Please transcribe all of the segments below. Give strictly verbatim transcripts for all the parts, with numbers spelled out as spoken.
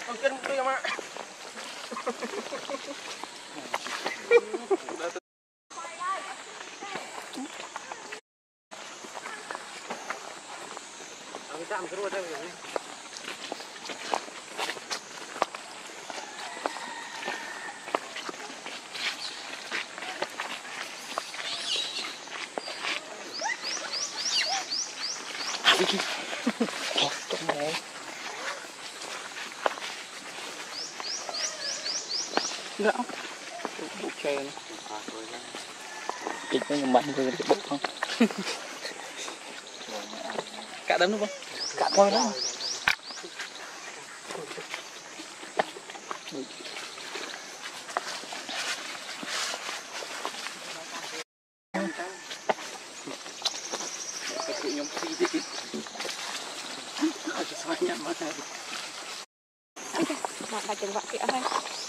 Chân tôi mà. Ông chạm cái ruột đây rồi. Hột trong này. Gạo. Bụng chè này. Kịch với mạnh rồi cái bụng không? Cả đấm đúng không? Cả coi đó. Cái nhóm phi đi. Họ chỉ xoay nhăn mất này. Mặc bài chừng vặt kìa thôi.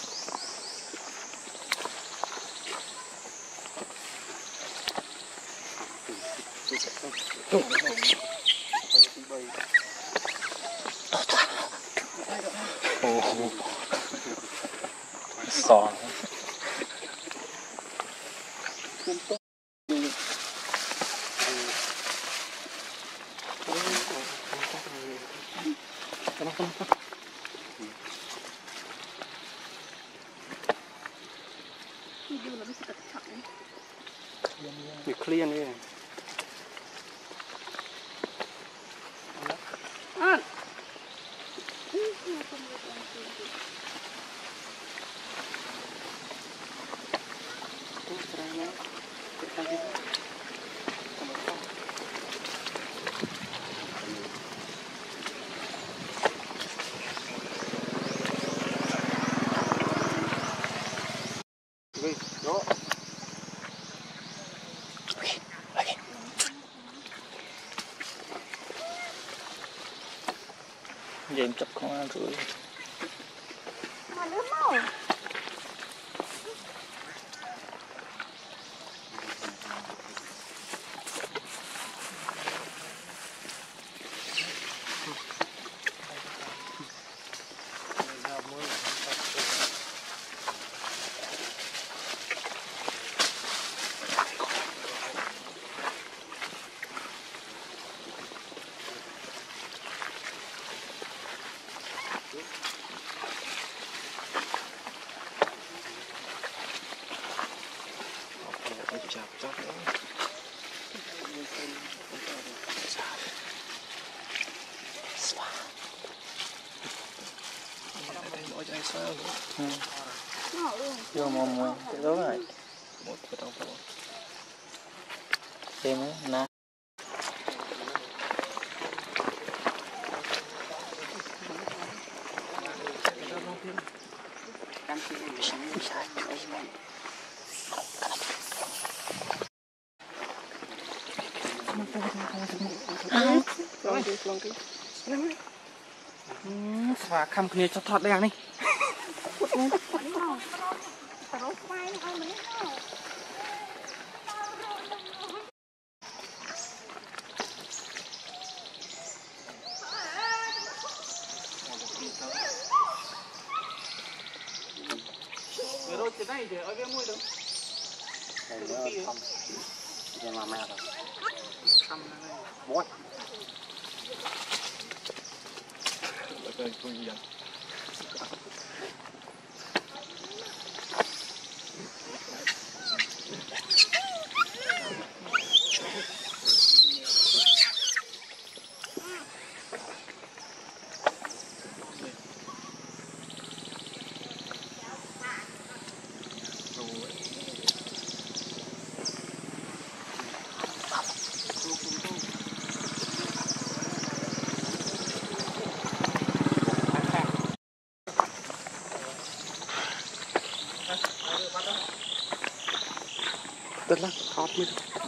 Sòn. Bị clear đi. Ăn. Đó. Giờ em chụp không ăn rồi. Mà nước màu. Chọc chọc nữa. Vô mồm mồm cái đó này. Một cái đầu bộ. Xem á, nè. Và khăm kia cho thoát đen đi. Rồi cái này thì ở cái mũi đâu. Nhưng mà mẹ rồi. Khăm này. Bói. Rồi tôi đi. Tức là khót mới